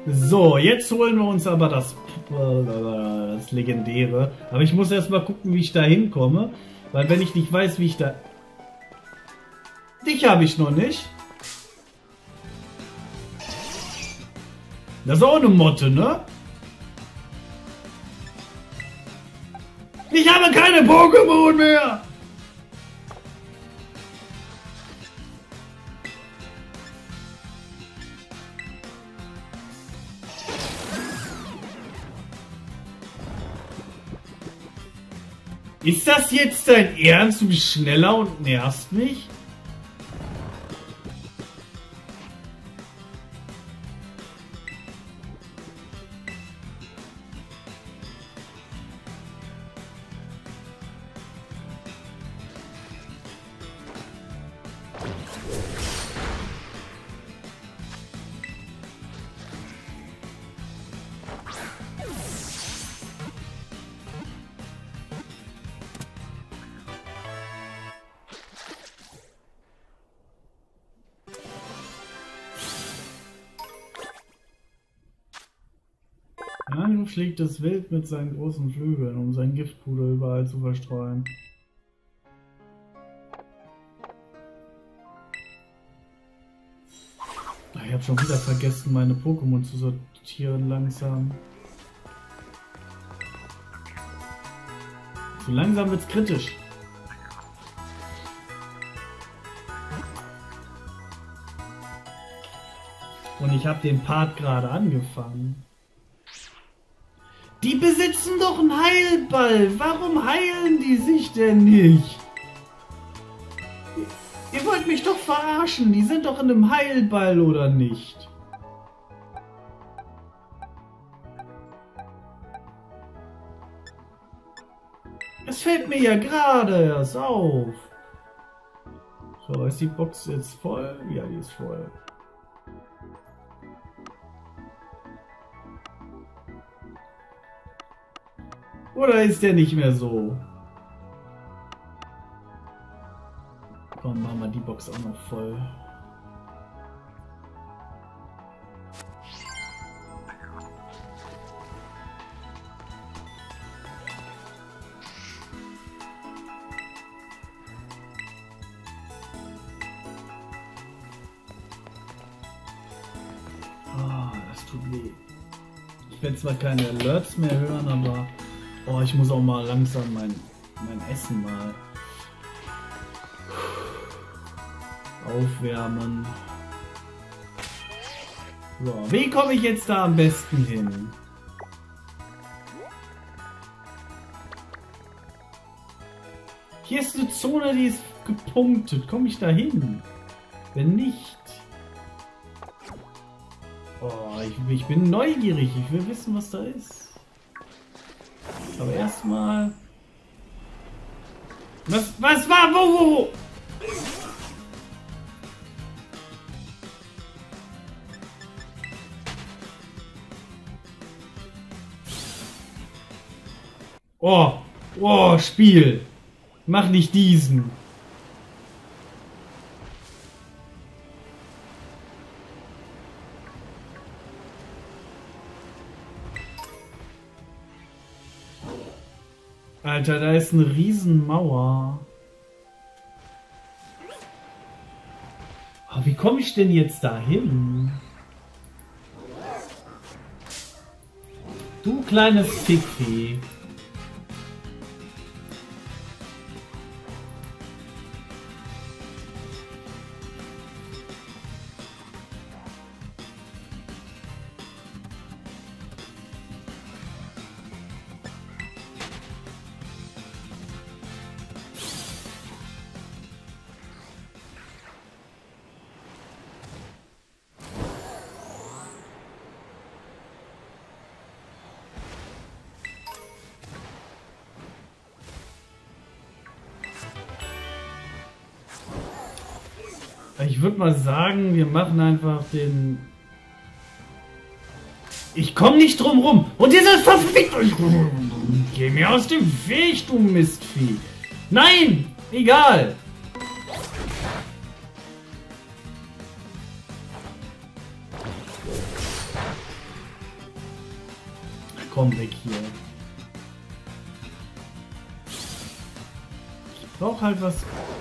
So, jetzt holen wir uns aber das Legendäre. Aber ich muss erst mal gucken, wie ich da hinkomme. Weil wenn ich nicht weiß, wie ich da... Dich habe ich noch nicht. Das ist auch eine Motte, ne? Ich habe keine Pokémon mehr! Ist das jetzt dein Ernst? Du bist schneller und nervst mich? Manu schlägt das Wild mit seinen großen Flügeln, um sein Giftpuder überall zu verstreuen. Ich habe schon wieder vergessen, meine Pokémon zu sortieren langsam. So langsam wird's kritisch. Und ich habe den Part gerade angefangen. Die besitzen doch einen Heilball. Warum heilen die sich denn nicht? Ihr wollt mich doch verarschen. Die sind doch in einem Heilball, oder nicht? Es fällt mir ja gerade erst auf. So, ist die Box jetzt voll? Ja, die ist voll. Oder ist der nicht mehr so? Komm, machen wir die Box auch noch voll. Ah, das tut weh. Ich werde zwar keine Alerts mehr hören, aber... Oh, ich muss auch mal langsam mein Essen mal aufwärmen. So, wie komme ich jetzt da am besten hin? Hier ist eine Zone, die ist gepunktet. Komme ich da hin? Wenn nicht... Oh, ich bin neugierig. Ich will wissen, was da ist. Aber erstmal... Was war? Wo? Oh, Spiel. Mach nicht diesen. Alter, da ist eine Riesenmauer. Aber wie komme ich denn jetzt da hin? Du kleines Fickvieh. Ich würde mal sagen, wir machen einfach den... Ich komme nicht drum rum. Und dieses verfickte... Geh mir aus dem Weg, du Mistvieh. Nein! Egal. komm weg hier. Ich brauch halt was.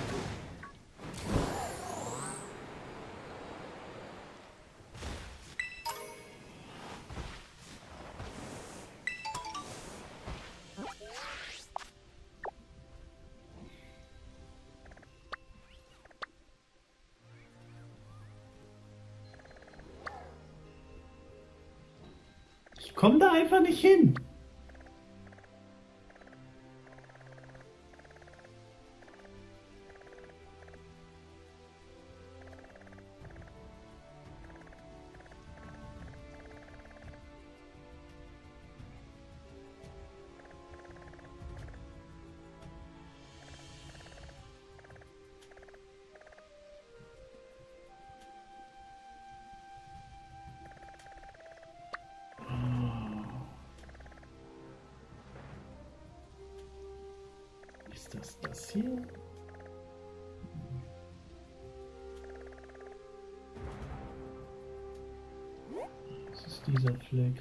Ich komme da einfach nicht hin. Ist das hier? Was ist dieser Fleck?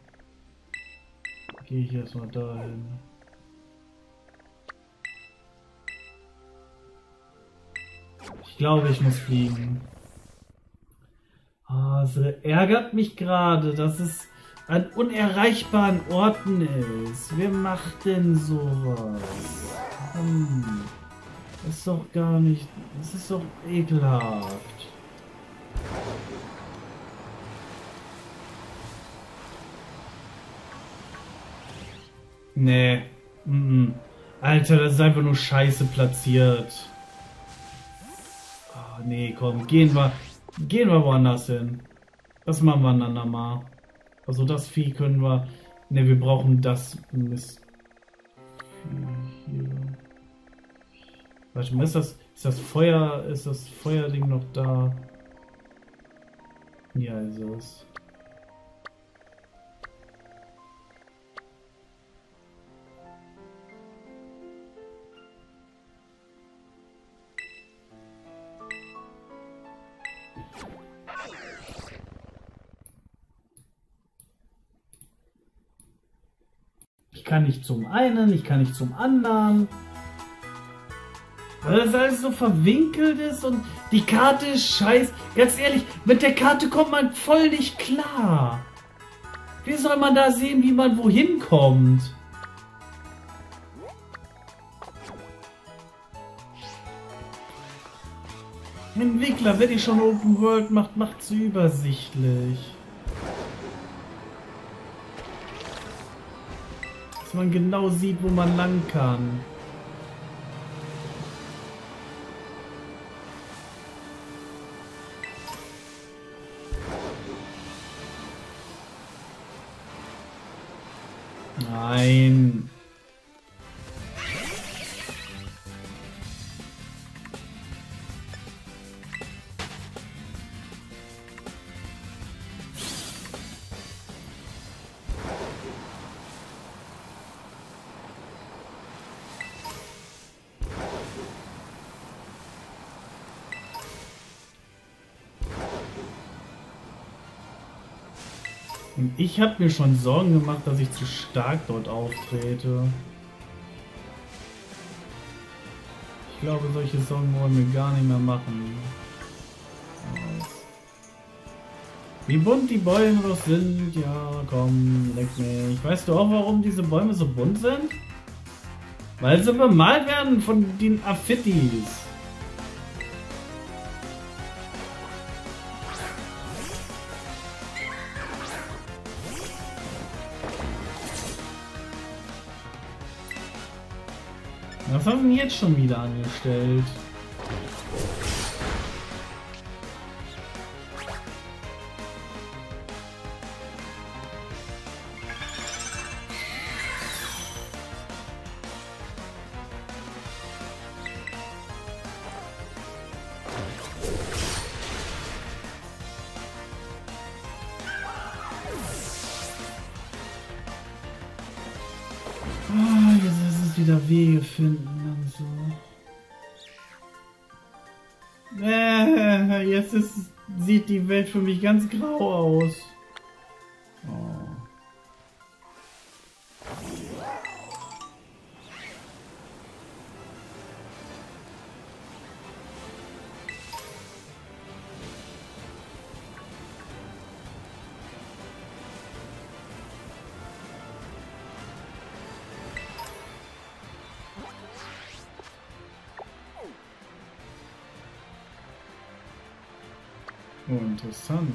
Gehe ich erstmal dahin. Ich glaube, ich muss fliegen. Ah, es ärgert mich gerade, dass es an unerreichbaren Orten ist. Wer macht denn sowas? Das ist doch gar nicht... Das ist doch ekelhaft. Nee. Alter, das ist einfach nur scheiße platziert. Oh, nee, komm, gehen wir woanders hin. Das machen wir ein andermal. Also das Vieh können wir... Ne, wir brauchen das Mist. Hier. Warte mal, ist das Feuerding noch da? Ja, ist es. Ich kann nicht zum einen, ich kann nicht zum anderen. Weil das alles so verwinkelt ist und die Karte ist scheiße. Ganz ehrlich, mit der Karte kommt man voll nicht klar. Wie soll man da sehen, wie man wohin kommt? Entwickler, wenn ihr schon Open World macht, macht's übersichtlich. Dass man genau sieht, wo man lang kann. Nein. Und ich habe mir schon Sorgen gemacht, dass ich zu stark dort auftrete. Ich glaube, solche Sorgen wollen wir gar nicht mehr machen. Wie bunt die Bäume doch sind. Ja, komm, leck mich. Weißt du auch, warum diese Bäume so bunt sind? Weil sie bemalt werden von den Affittis. Was haben wir jetzt schon wieder angestellt? Jetzt ist es wieder Wege finden und so. Jetzt sieht die Welt für mich ganz grau aus. Oh. Oh, interessant.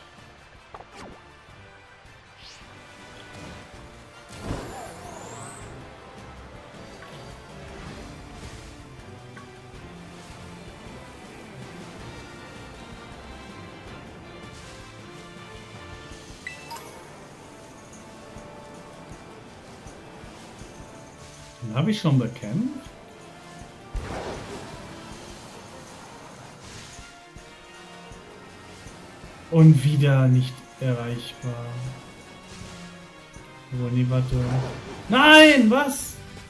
Den habe ich schon bekämpft. Und wieder nicht erreichbar. Oh, nee, warte. Nein, was?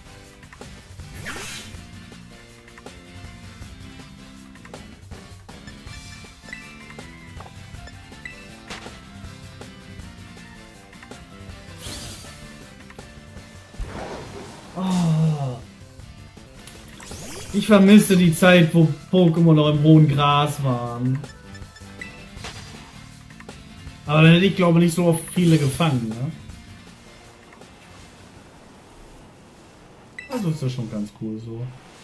Oh. Ich vermisse die Zeit, wo Pokémon noch im hohen Gras waren. Aber dann hätte ich, glaube nicht so oft viele gefangen, ne? Also ist das schon ganz cool so.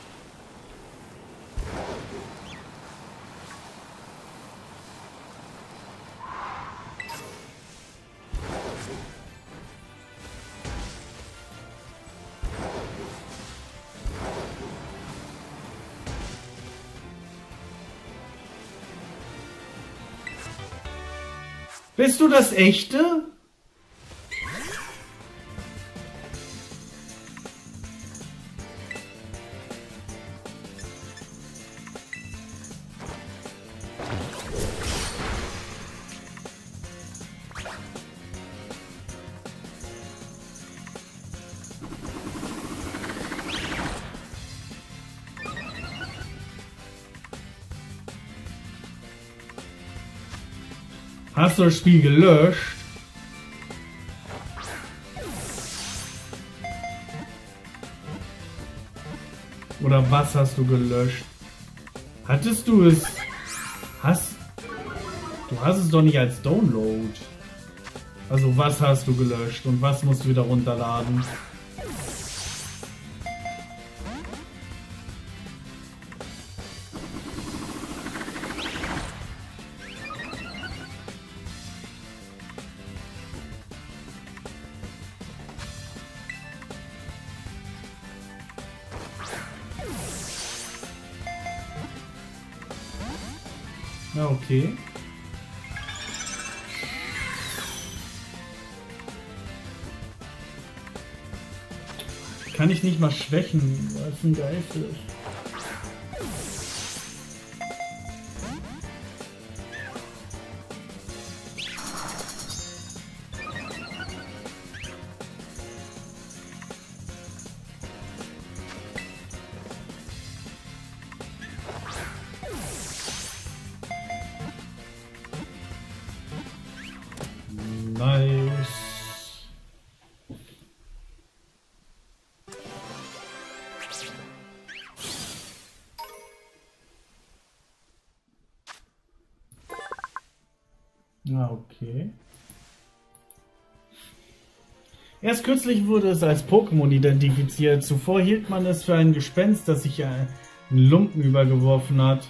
Bist du das Echte? Hast du das Spiel gelöscht? Oder was hast du gelöscht? Hattest du es? Du hast es doch nicht als Download. Also was hast du gelöscht und was musst du wieder runterladen? Ja, okay. Kann ich nicht mal schwächen, weil es ein Geist ist. Nice. Ah, okay. Erst kürzlich wurde es als Pokémon identifiziert. Zuvor hielt man es für ein Gespenst, das sich einen Lumpen übergeworfen hat.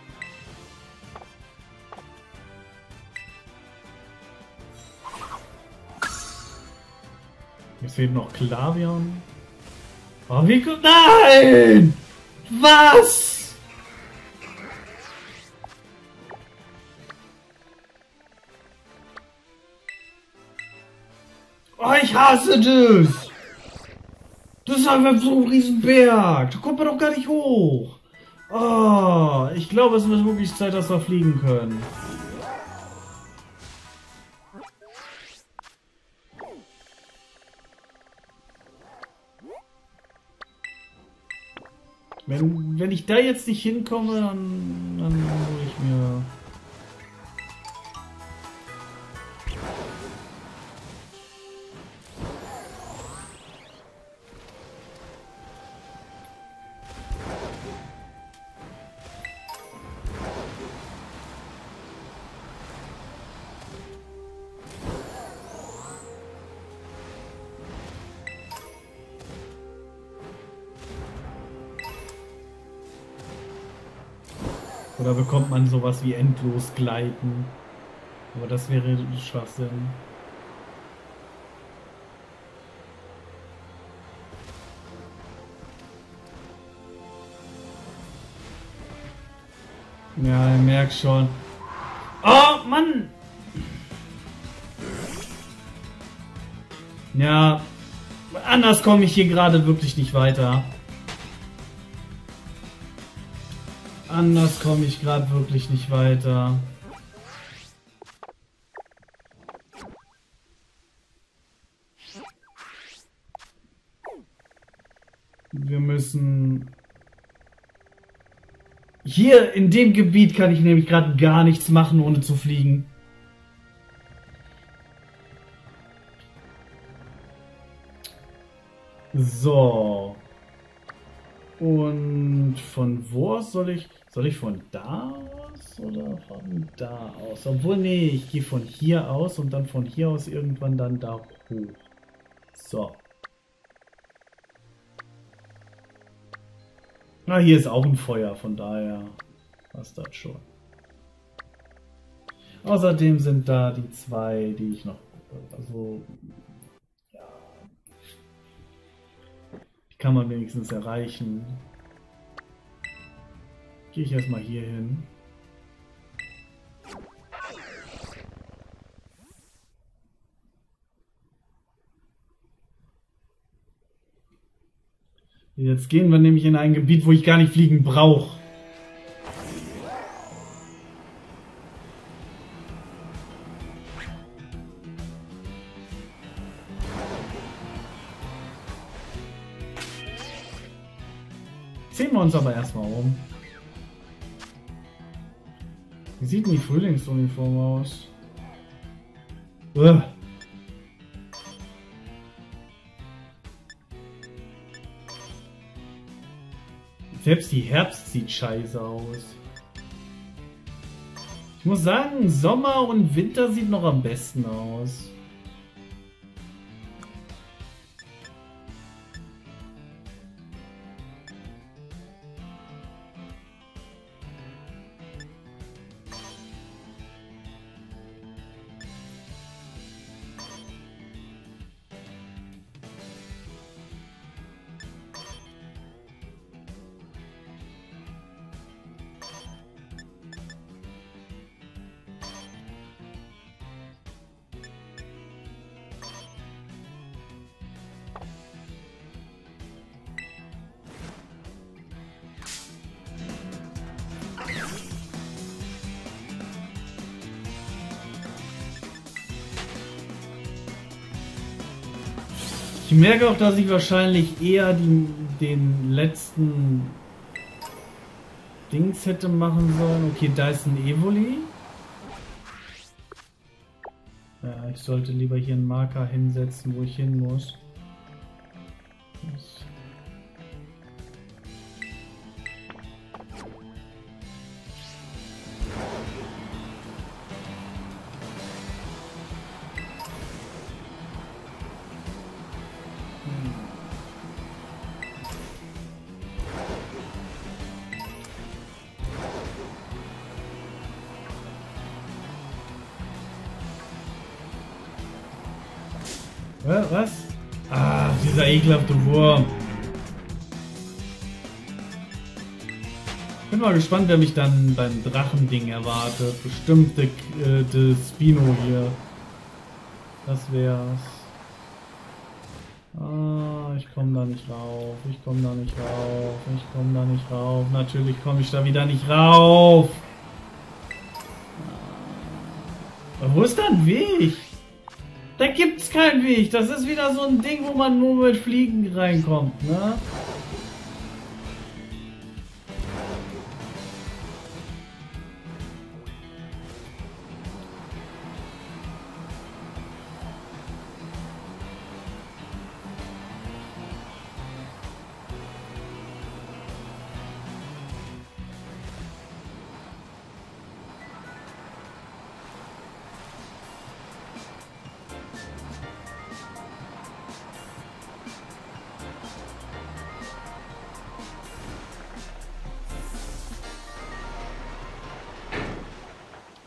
Hier fehlt noch Klavion. Oh, wie gut. Nein! Was? Oh, ich hasse das! Das ist einfach so ein Riesenberg. Da kommt man doch gar nicht hoch. Oh, ich glaube, es ist wirklich Zeit, dass wir fliegen können. Wenn ich da jetzt nicht hinkomme, dann hole ich mir... Oder bekommt man sowas wie endlos gleiten? Aber das wäre Schwachsinn. Ja, ich merke schon. Oh, Mann! Ja, anders komme ich hier gerade wirklich nicht weiter. Anders komme ich gerade wirklich nicht weiter. Wir müssen... Hier in dem Gebiet kann ich nämlich gerade gar nichts machen, ohne zu fliegen. So. Und von wo aus soll ich... Soll ich von da aus oder von da aus? Obwohl, nee, ich gehe von hier aus und dann von hier aus irgendwann dann da hoch. So. Na, hier ist auch ein Feuer, von daher passt das schon. Außerdem sind da die zwei, die ich noch... Also... Ja... Die kann man wenigstens erreichen. Gehe ich erstmal hier hin. Jetzt gehen wir nämlich in ein Gebiet, wo ich gar nicht fliegen brauche. Sehen wir uns aber erstmal um. Wie sieht denn die Frühlingsuniform aus? Selbst die Herbst sieht scheiße aus. Ich muss sagen, Sommer und Winter sieht noch am besten aus. Ich merke auch, dass ich wahrscheinlich eher den letzten Dings hätte machen sollen. Okay, da ist ein Evoli. Ja, ich sollte lieber hier einen Marker hinsetzen, wo ich hin muss. Was? Ah, dieser ekelhafte Wurm. Bin mal gespannt, wer mich dann beim Drachending erwartet. Bestimmt der Spino hier. Das wär's. Ah, ich komme da nicht rauf. Ich komme da nicht rauf. Ich komme da nicht rauf. Natürlich komme ich da wieder nicht rauf. Aber wo ist da ein Weg? Da gibt's keinen Weg. Das ist wieder so ein Ding, wo man nur mit Fliegen reinkommt, ne?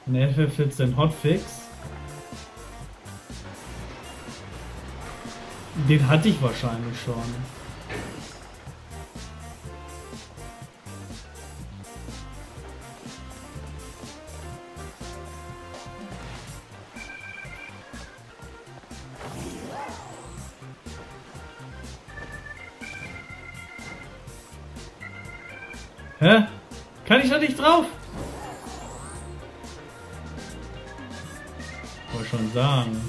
Ein FF14 Hotfix. Den hatte ich wahrscheinlich schon. Hä? Kann ich da nicht drauf? Wollte schon sagen.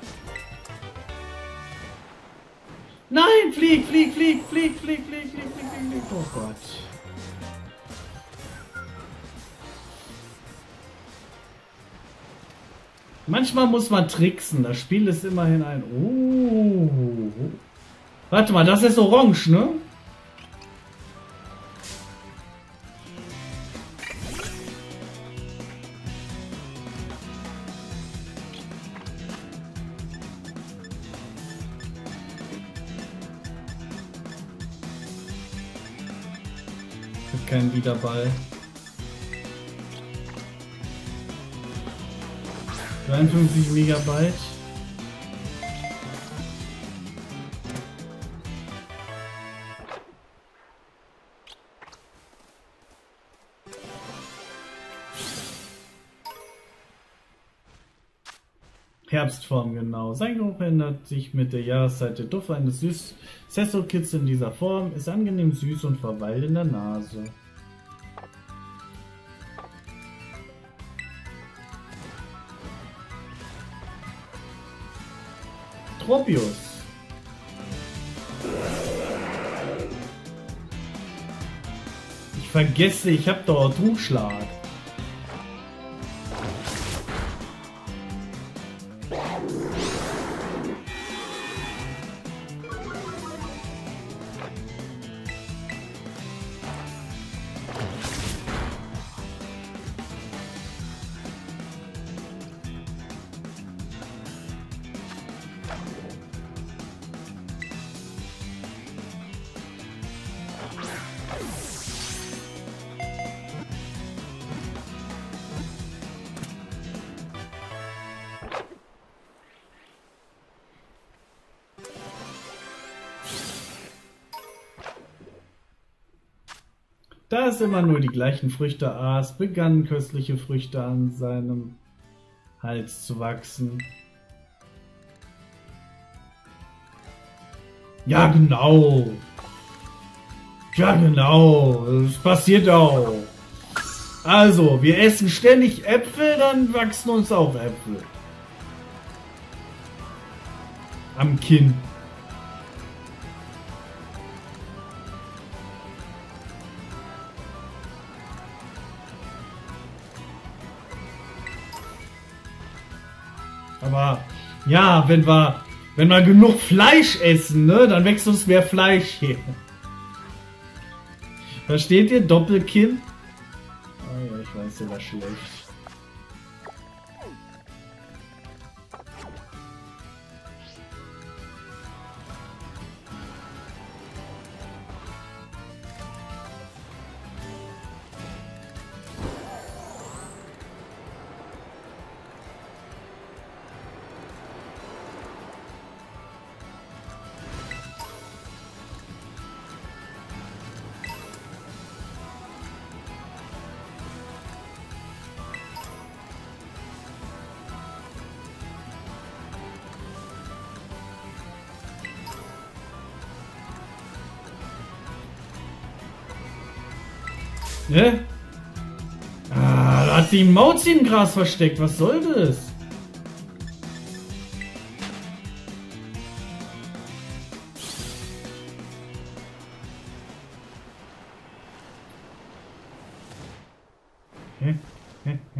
Nein, flieg, flieg, flieg, flieg, flieg, flieg, flieg, flieg, flieg, flieg. Oh Gott. Manchmal muss man tricksen. Das Spiel ist immerhin ein... Oh. Warte mal, das ist orange, ne? Kein Wiederball. 53 Megabyte. Herbstform, genau. Sein Geruch ändert sich mit der Jahreszeit. Der Duft eines Sesso-Kits in dieser Form ist angenehm süß und verweilt in der Nase. Tropius. Ich vergesse, ich habe doch Druckschlag. Da es immer nur die gleichen Früchte aß, begannen köstliche Früchte an seinem Hals zu wachsen. Ja, genau. Ja, genau. Das passiert auch. Also, wir essen ständig Äpfel, dann wachsen uns auch Äpfel. Am Kinn. Aber ja, wenn wir genug Fleisch essen, ne, dann wächst uns mehr Fleisch hier. Versteht ihr? Doppelkinn? Oh ja, ich weiß, der war schlecht. Ne? Ah, da hat die Maus im Gras versteckt. Was soll das? Hä? Hä? Hä?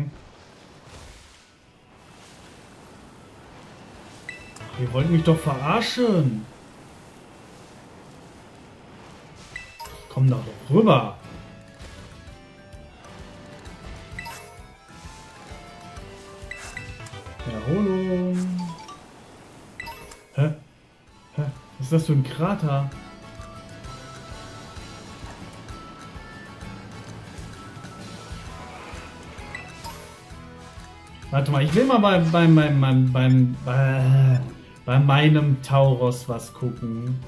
Ihr wollt mich doch verarschen. Komm doch rüber. Erholung. Hä? Hä? Was ist das für ein Krater? Warte mal, ich will mal bei meinem Tauros was gucken.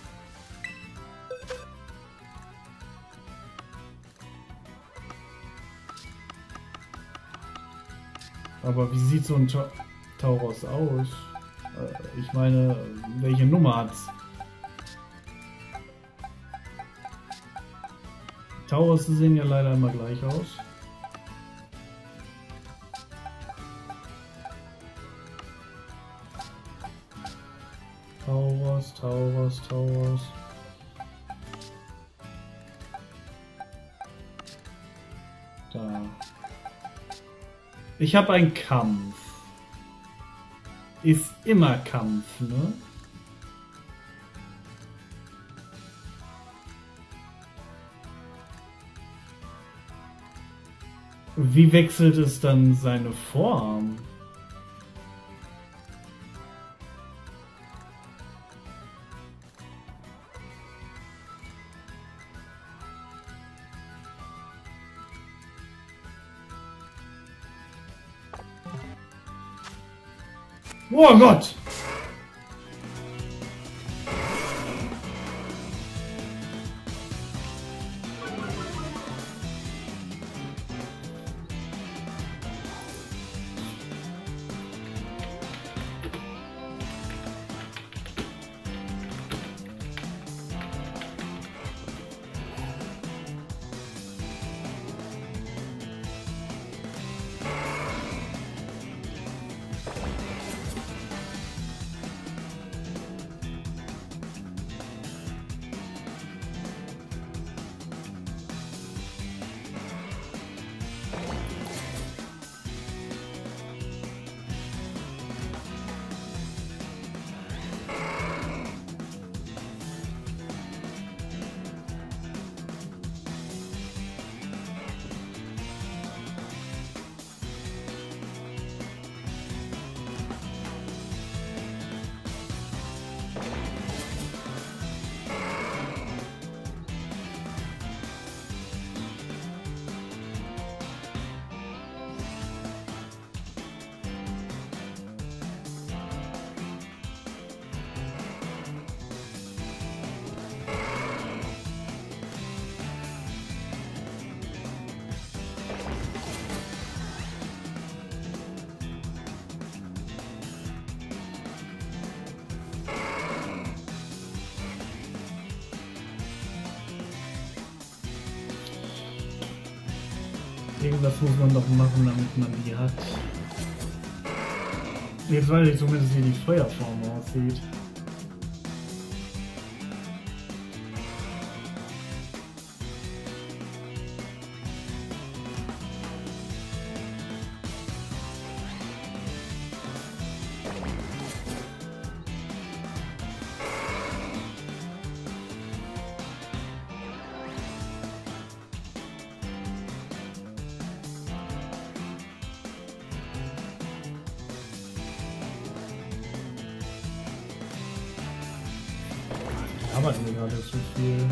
Aber wie sieht so ein Tauros aus? Ich meine, welche Nummer hat's? Tauros sehen ja leider immer gleich aus. Tauros. Da. Ich habe einen Kampf. Ist immer Kampf, ne? Wie wechselt es dann seine Form? Oh Gott! Irgendwas muss man doch machen, damit man die hat. Jetzt weiß ich zumindest, wie die Feuerform aussieht. Aber mir gerade so viel.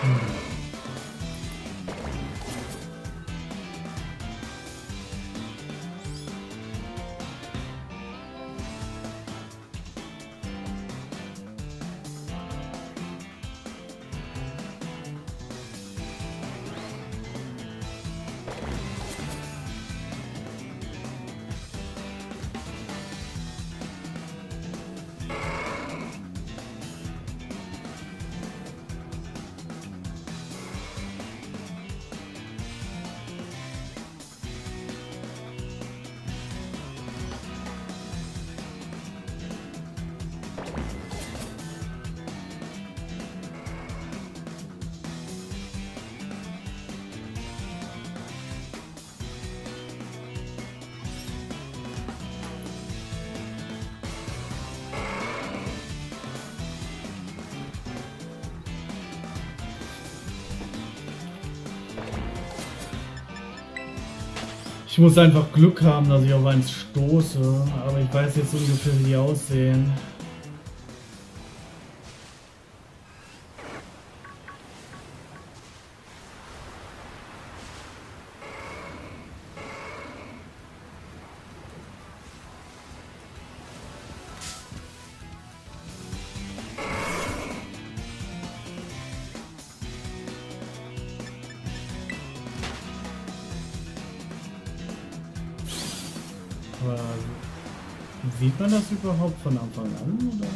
Ich muss einfach Glück haben, dass ich auf eins stoße, aber ich weiß jetzt ungefähr, wie die aussehen. Aber sieht man das überhaupt von Anfang an, oder?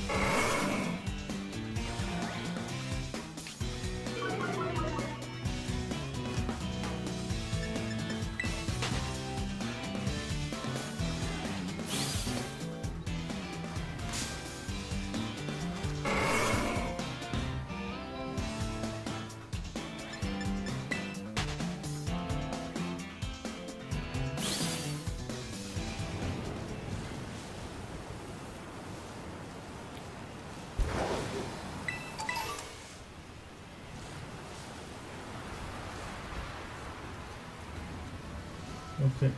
Okay.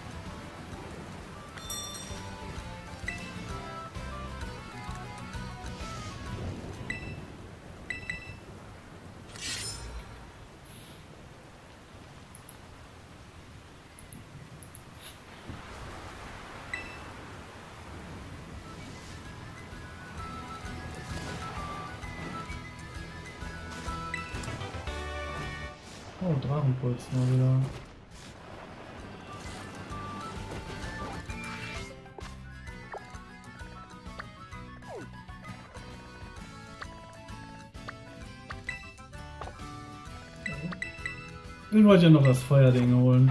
Oh, Drachenpuls mal wieder. Ich wollte ja noch das Feuerding holen.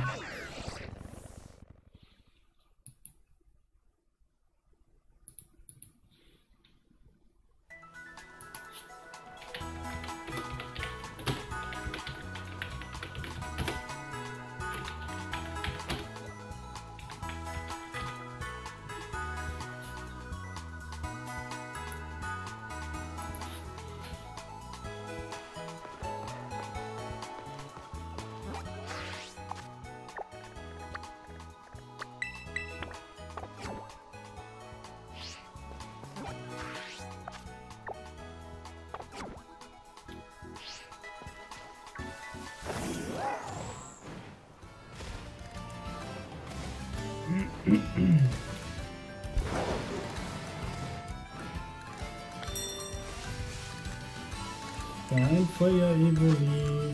Dein Feuer-Evoli.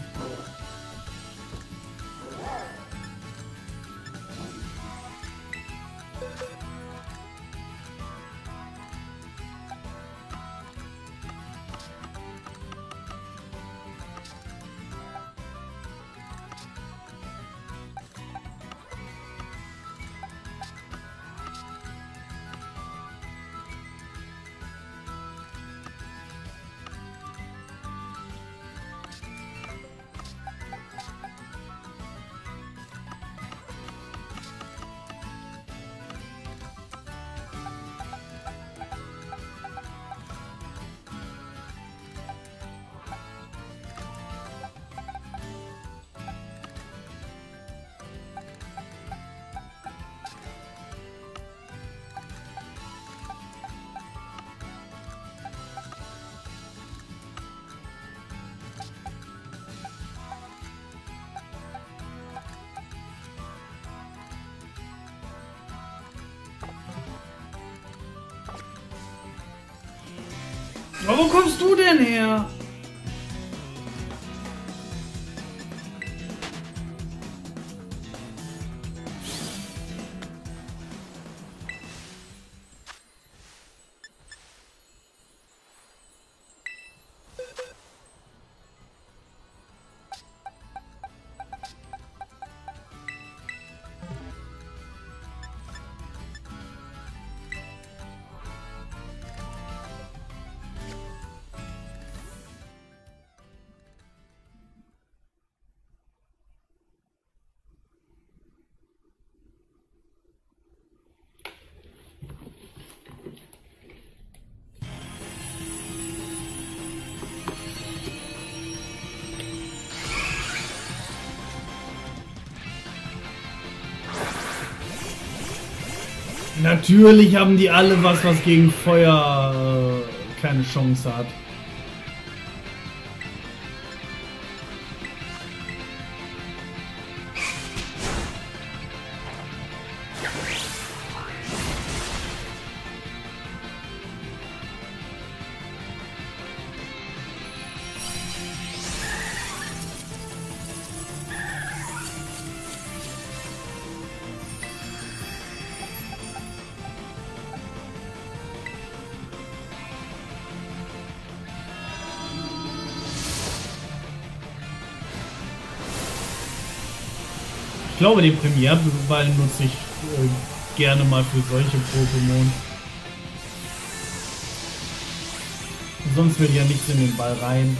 Aber wo kommst du denn her? Natürlich haben die alle was gegen Feuer keine Chance hat. Ich glaube, den Premierball nutze ich gerne mal für solche Pokémon. Sonst will ja nichts in den Ball rein.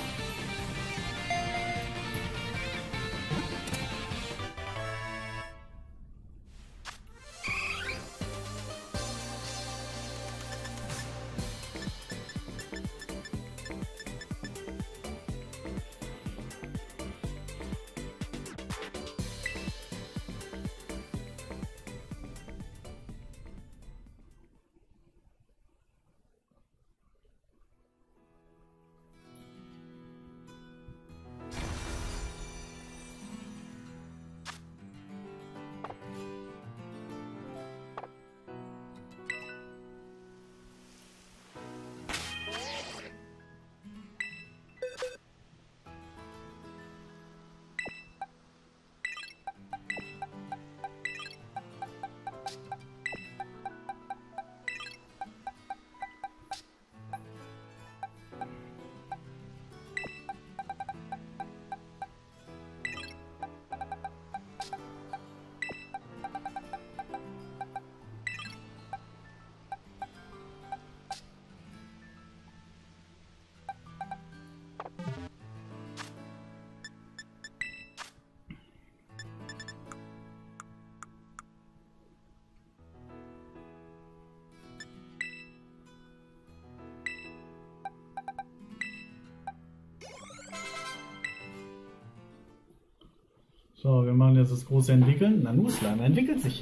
So, wir machen jetzt das große Entwickeln. Nanoslime entwickelt sich.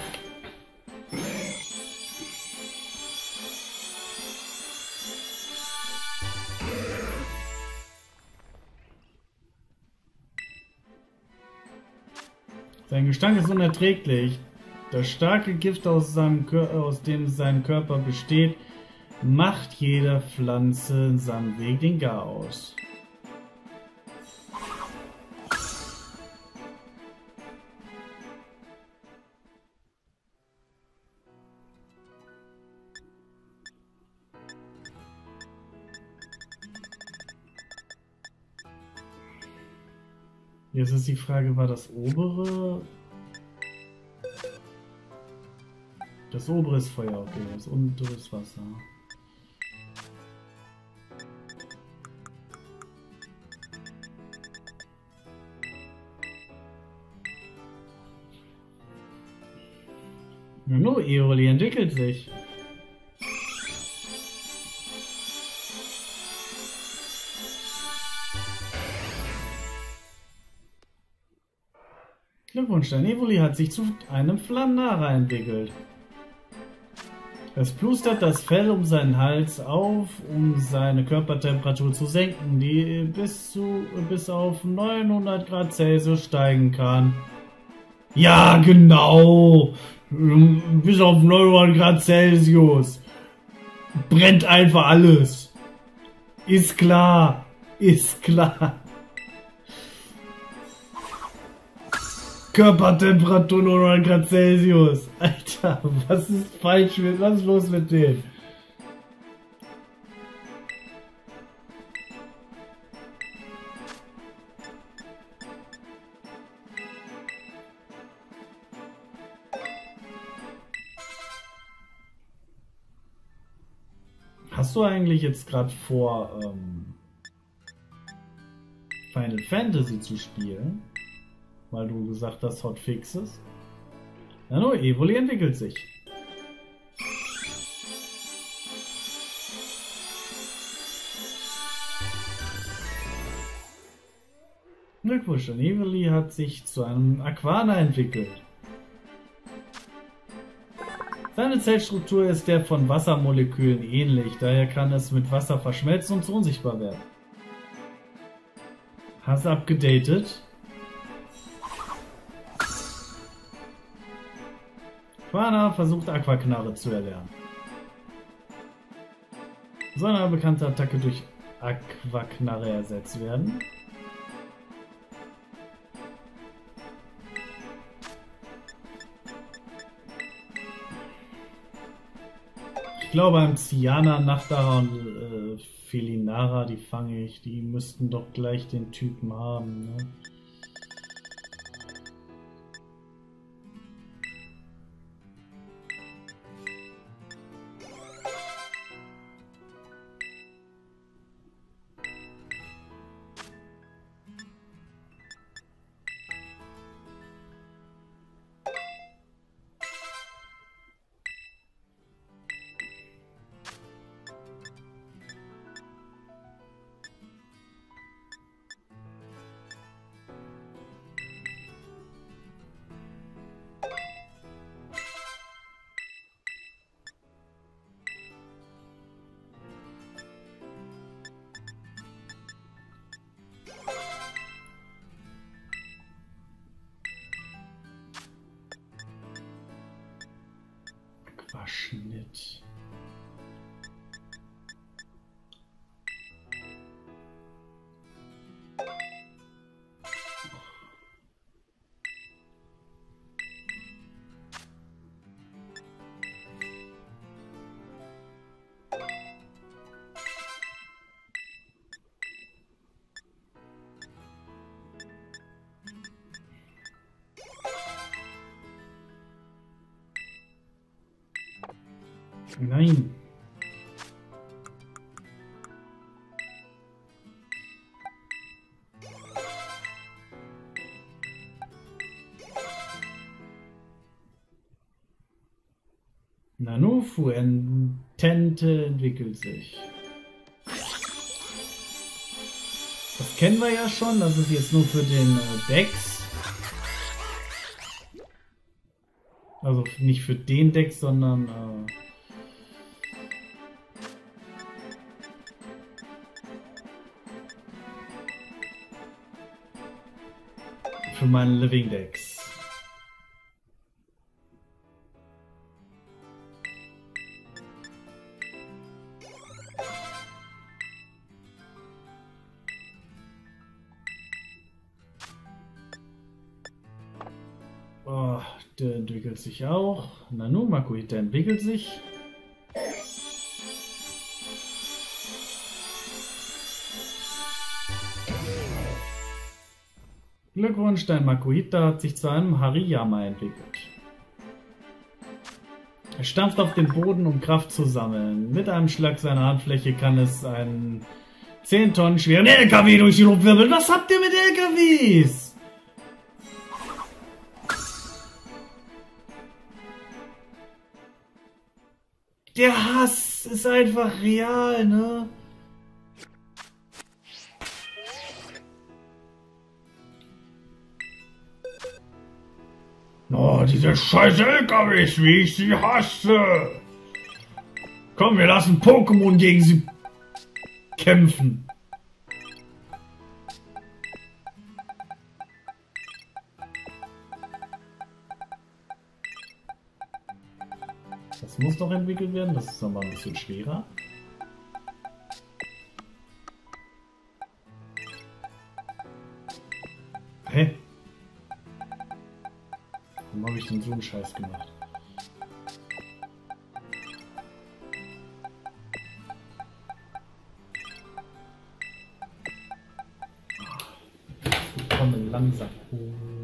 Sein Gestank ist unerträglich. Das starke Gift, aus dem sein Körper besteht, macht jeder Pflanze in seinem Weg den Garaus. Jetzt ist die Frage, war das obere? Das obere ist Feuer, okay, das untere ist Wasser. No, Eoli entwickelt sich. Glückwunsch, dein Evoli hat sich zu einem Flandara entwickelt. Es plustert das Fell um seinen Hals auf, um seine Körpertemperatur zu senken, die bis auf 900 Grad Celsius steigen kann. Ja, genau! Bis auf 900 Grad Celsius. Brennt einfach alles. Ist klar. Ist klar. Körpertemperatur 900 Grad Celsius. Alter, was ist falsch mit, was ist los mit denen? Hast du eigentlich jetzt gerade vor, Final Fantasy zu spielen? Weil du gesagt hast, Hotfixes? Ja, nur Evoli entwickelt sich. Glückwunsch, Evoli hat sich zu einem Aquana entwickelt. Seine Zellstruktur ist der von Wassermolekülen ähnlich, daher kann es mit Wasser verschmelzen und unsichtbar werden. Hast du abgedatet? Aquana versucht Aquaknarre zu erlernen. Soll eine bekannte Attacke durch Aquaknarre ersetzt werden? Ich glaube, beim Ciana, Nachtara und Felinara, die fange ich. Die müssten doch gleich den Typen haben, ne? Schnitt. Nein. Nanofu Entente entwickelt sich. Das kennen wir ja schon, das ist jetzt nur für den Dex. Also nicht für den Dex, sondern für meinen Living Dex. Oh, der entwickelt sich auch. Nanu Makuhita entwickelt sich. Glückwunsch, dein Makuhita hat sich zu einem Hariyama entwickelt. Er stampft auf den Boden, um Kraft zu sammeln. Mit einem Schlag seiner Handfläche kann es einen 10 Tonnen schweren LKW durch die Luft wirbeln. Was habt ihr mit LKWs? Der Hass ist einfach real, ne? Oh, diese scheiß LKWs, wie ich sie hasse! Komm, wir lassen Pokémon gegen sie kämpfen. Das muss noch entwickelt werden, das ist nochmal ein bisschen schwerer. ich denn so einen Scheiß gemacht? Ich komme langsam hoch.